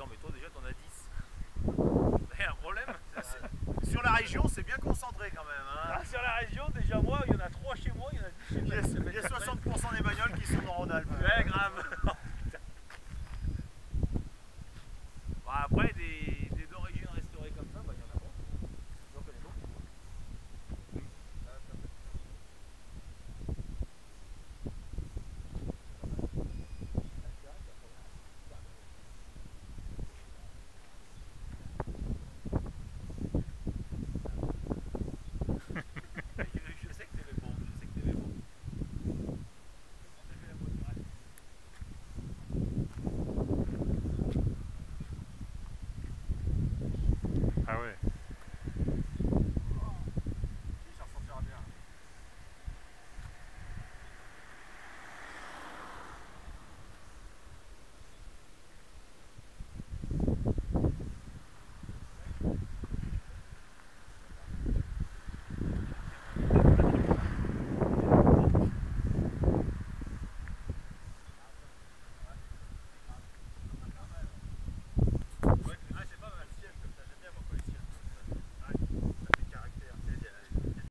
Attends, mais toi déjà t'en as 10. Il y a un problème. Sur la région, c'est bien concentré quand même. Hein. Ah, sur la région, déjà moi, il y en a 3 chez moi, il y en a 10 chez moi. Il y a 60% des bagnoles qui sont dans Rhône-Alpes. Ouais, grave.